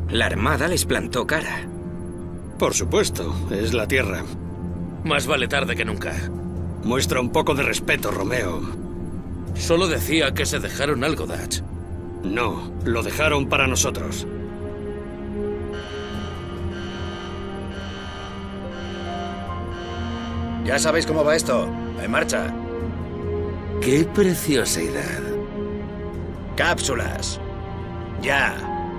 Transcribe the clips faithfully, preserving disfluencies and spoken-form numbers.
La Armada les plantó cara. Por supuesto, es la Tierra. Más vale tarde que nunca. Muestra un poco de respeto, Romeo. Solo decía que se dejaron algo, Dutch. No, lo dejaron para nosotros. Ya sabéis cómo va esto. En marcha. ¡Qué preciosidad! Cápsulas. Ya.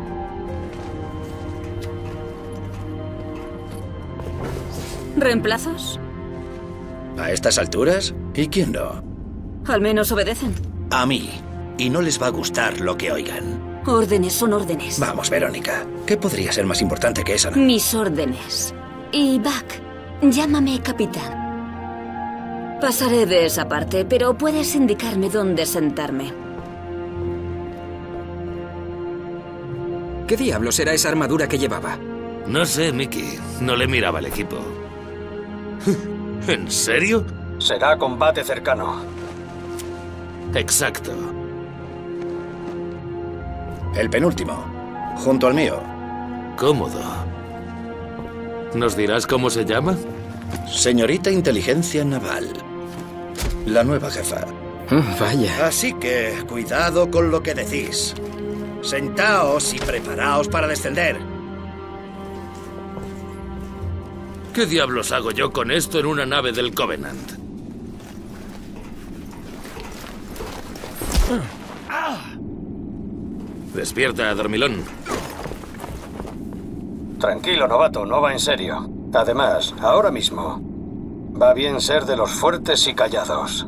¿Reemplazos? ¿A estas alturas? ¿Y quién no? Al menos obedecen. A mí. Y no les va a gustar lo que oigan. Órdenes son órdenes. Vamos, Verónica. ¿Qué podría ser más importante que eso? Mis órdenes. Y Buck, llámame capitán. Pasaré de esa parte, pero puedes indicarme dónde sentarme. ¿Qué diablos era esa armadura que llevaba? No sé, Mickey. No le miraba al equipo. ¿En serio? Será combate cercano. Exacto. El penúltimo. Junto al mío. Cómodo. ¿Nos dirás cómo se llama? Señorita Inteligencia Naval. La nueva jefa. Oh, vaya. Así que, cuidado con lo que decís. Sentaos y preparaos para descender. ¿Qué diablos hago yo con esto en una nave del Covenant? Despierta, dormilón. Tranquilo, novato, no va en serio. Además, ahora mismo, va bien ser de los fuertes y callados.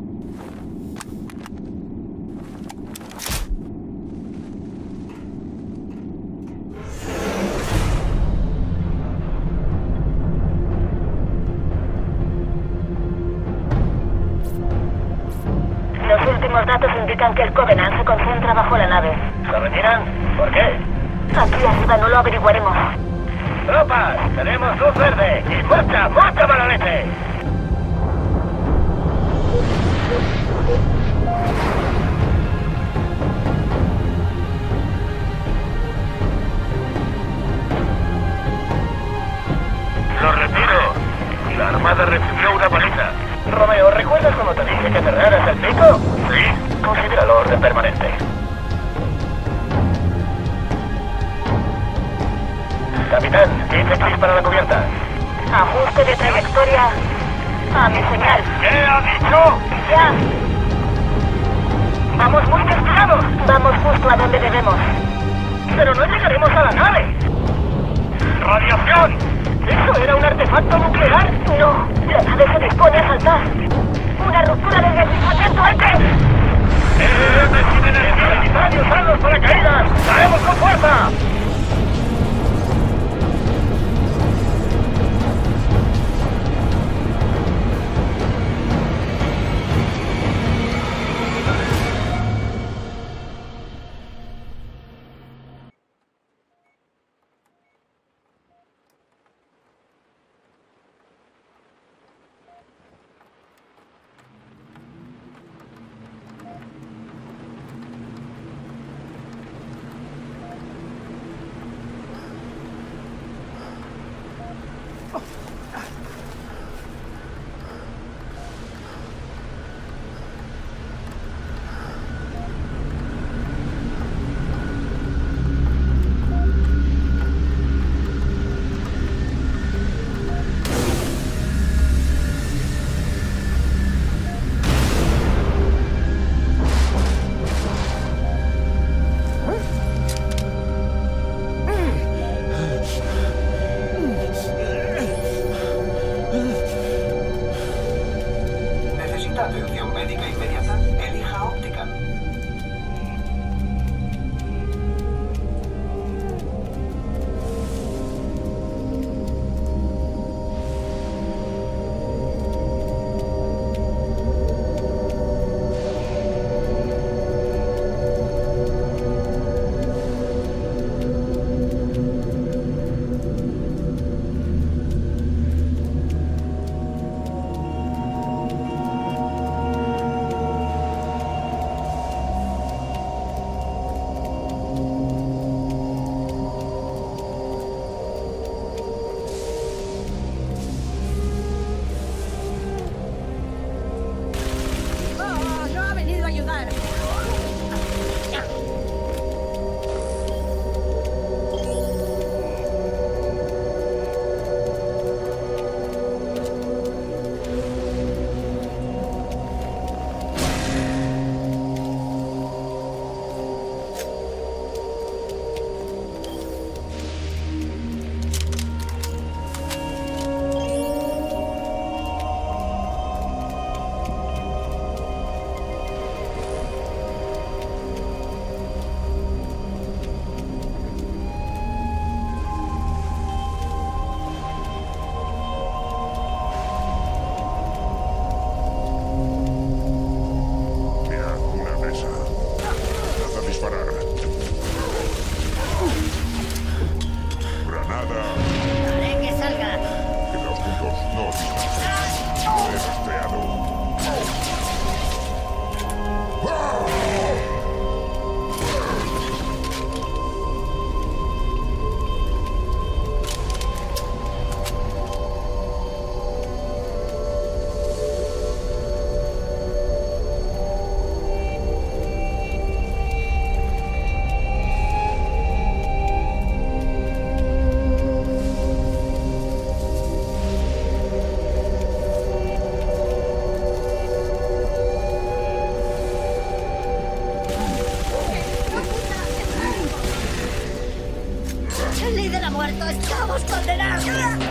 Los últimos datos indican que el Covenant se concentra bajo la nave. ¿Se retiran? ¿Por qué? Aquí arriba no lo averiguaremos. ¡Tropas! ¡Tenemos luz verde! ¡Y mucha, mucha mala leche! ¡Lo retiro! La Armada recibió una paliza. Romeo, ¿recuerdas cómo te dije que cerraras el pico? Sí. Considéralo orden permanente. Capitán, quince clics para la cubierta. Ajuste de trayectoria a mi señal. ¿Qué ha dicho? Ya. Vamos muy desviados. Vamos justo a donde debemos. Pero no llegaremos a la nave. ¡Radiación! ¿Eso era un artefacto nuclear? No, la nave se dispone a saltar. Una ruptura del deslizamiento hay que... ¡Eh, sin energía! ¡Titanio, usad los paracaídas! ¡Caemos con fuerza! Raiden ha muerto. ¡Estamos condenados!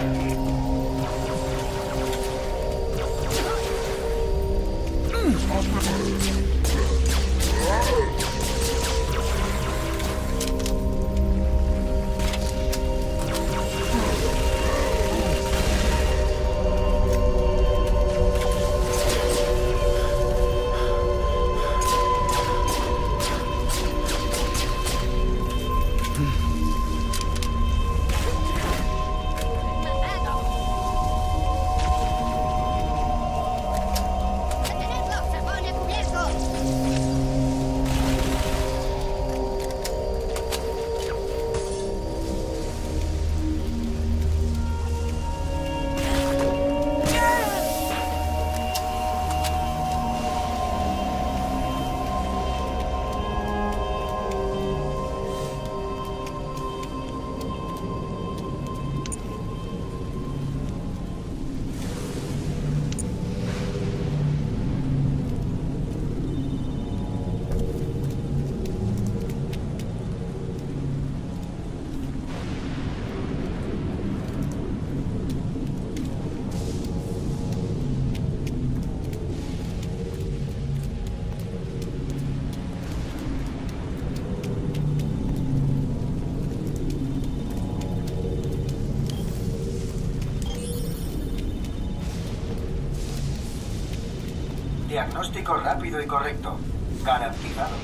Diagnóstico rápido y correcto. Garantizado.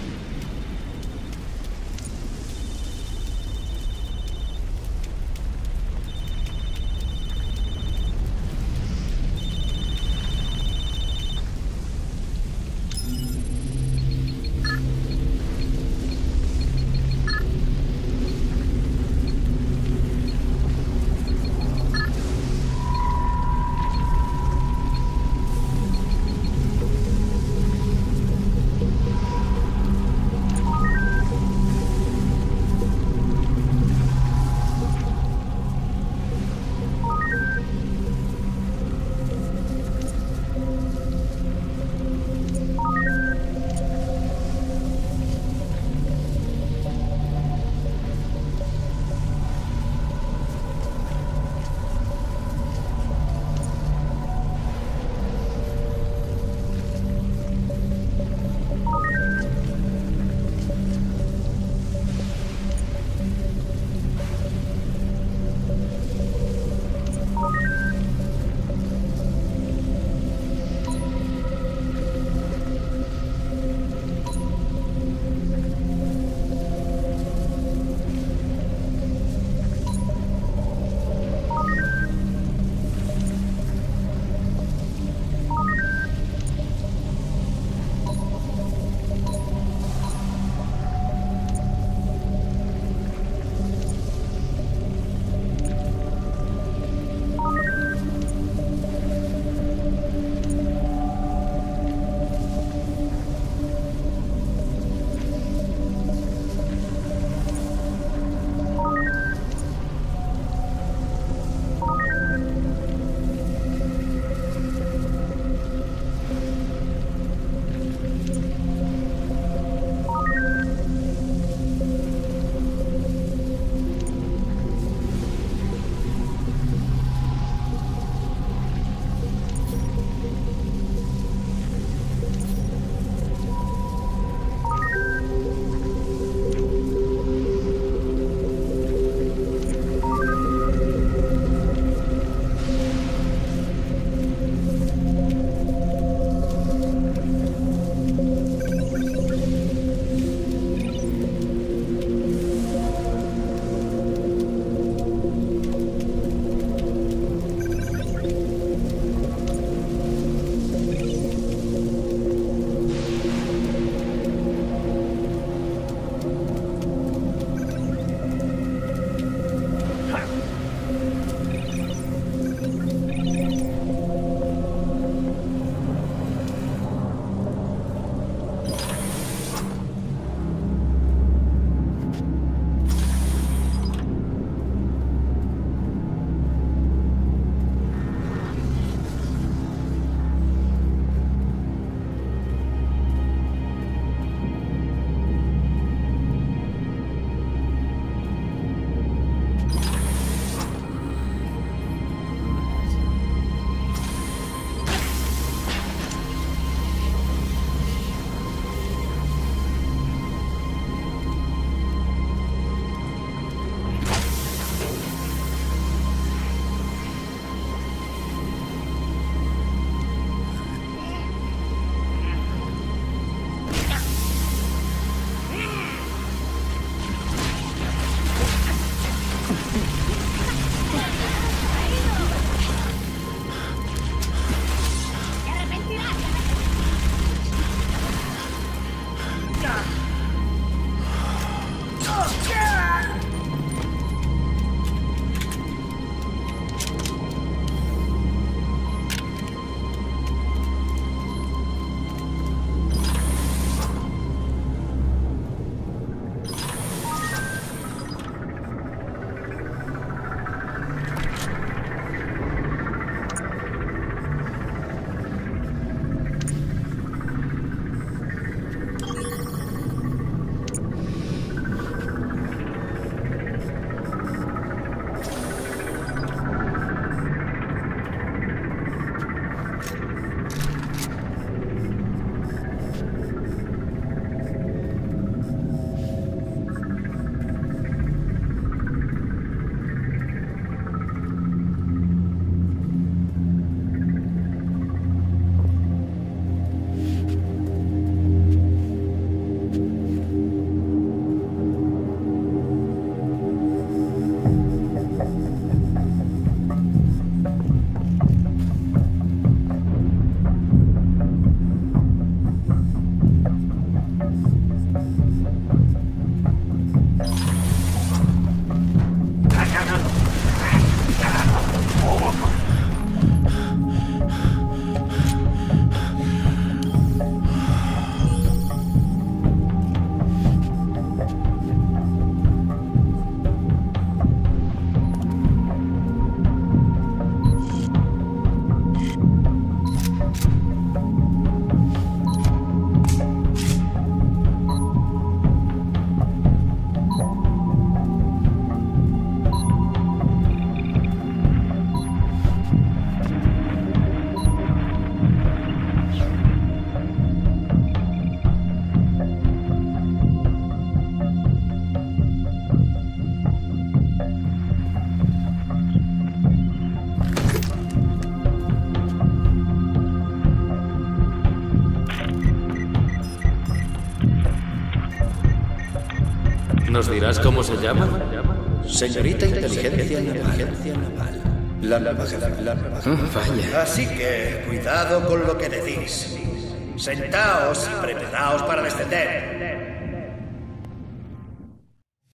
¿Nos dirás cómo se llama? Señorita Inteligencia Naval. La nueva jefa, la nueva jefa. Oh, vaya. Así que, cuidado con lo que decís. Sentaos y preparaos para descender.